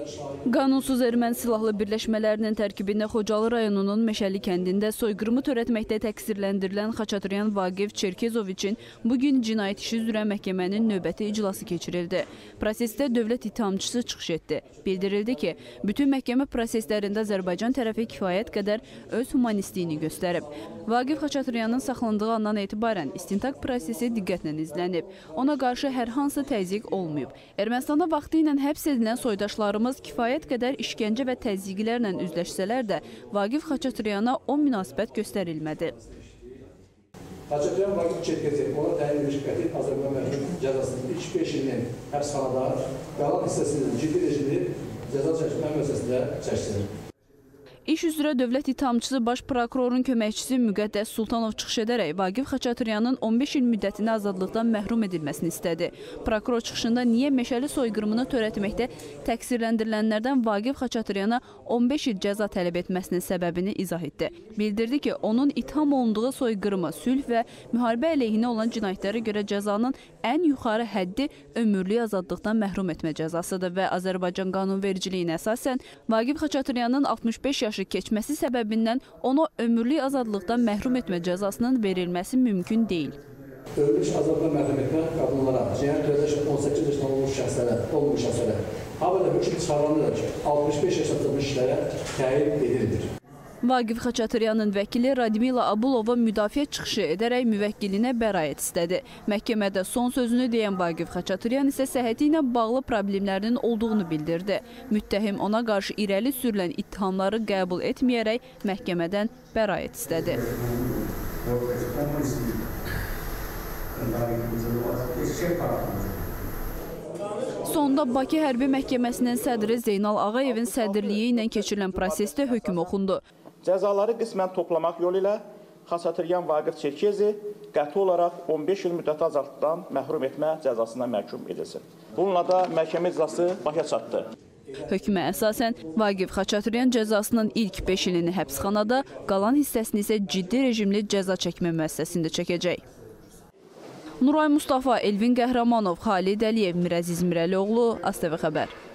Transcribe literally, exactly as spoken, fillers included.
Qanunsuz erməni silahlı birləşmələrinin tərkibində Xocalı rayonunun Meşəli kəndində soyqırımı törətməkdə təqsirləndirilən Xaçaturyan Vaqif Çerkezoviçin bugün cinayət işi üzrə məhkəmənin növbəti iclası keçirildi. Prosesdə dövlət ittihamçısı çıxış etdi. Bildirildi ki, bütün məhkəmə proseslərində Azərbaycan tərəfi kifayət qədər öz humanistliyini göstərib. Vaqif Xaçaturyanın saxlandığı andan etibarən istintaq prosesi diqqətlə izlənib. Ona qarşı hər hansı təzyiq olmayıb. Ermənistanda vaxtı ilə həbs edilən soydaşlarımız kifayət qədər işgəncə və təzyiqlərlə üzləşsələr də Vaqif Xaçaturyana o münasibət göstərilmədi. Xaçaturyan Vaqif Çerkezoviç ona təyin edilmiş qətil Azərbaycan məhkum cəzasının ilk beş ilinin həbsxanada, qalan hissəsinin ciddi rejimli cəza çəkmə müəssisəsində çəksin. İş üzrə dövlət ittihamçısı baş prokurorun köməkçisi Müqəddəs Sultanov çıxış edərək Vaqif Xaçaturyanın on beş il müddətini azadlıqdan məhrum edilməsini istədi. Prokuror çıxışında niyə Meşəli soyqırımını törətməkdə təqsirləndirilənlərdən Vaqif Xaçaturyana on beş il cəza tələb etməsinin səbəbini izah etdi. Bildirdi ki, onun itham olunduğu soyqırımı, sülh və müharibə əleyhinə olan cinayətlərə görə cəzanın ən yuxarı həddi ömürlük azadlıqdan məhrum etmə cəzasıdır və Azərbaycan qanunvericiliyinə əsasən Vaqif Xaçaturyanın altmış beş yaş keçməsi səbəbindən ona ömürlük azadlıqdan məhrum etmə cəzasının verilməsi mümkün deyil. Ömürlük azadlıqdan məhrum etmə qadınlara, cinayət törətmə on səkkiz yaşından olmuş şəxslərə, olmuş şəxslərə, habelə hökm çıxarılanlar ki, altmış beş yaşa çatmış kişilərə təyin edildir. Vaqif Xaçaturyanın vəkili Radmila Abulova müdafiə çıxışı edərək müvəkkilinə bəraət istədi. Məhkəmədə son sözünü deyən Vaqif Xaçaturyan isə səhhəti ilə bağlı problemlərinin olduğunu bildirdi. Müttəhim ona qarşı irəli sürülən ittihamları qəbul etməyərək məhkəmədən bəraət istədi. Sonda Bakı Hərbi Məhkəməsinin sədri Zeynal Ağayevin sədrliyi ilə keçirilən prosesdə hökm oxundu. Cəzaları qismən toplamaq yolu ilə Xaçaturyan Vaqif Çerkezoviç qəti olaraq on beş il müddəti azadlıqdan məhrum etmə cəzasına məhkum edilsin. Bununla da məhkəmə iclası başa çatdı. Hökmə əsasən Vaqif Xaçaturyan cəzasının ilk beş ilini həbsxanada, qalan hissəsini isə ciddi rejimli cəza çəkmə müəssisəsində çəkəcək. Nuray Mustafa, Elvin Qəhrəmanov, Xalid Əliyev, Mirəziz Mirəlioğlu, ASTV Xəbər.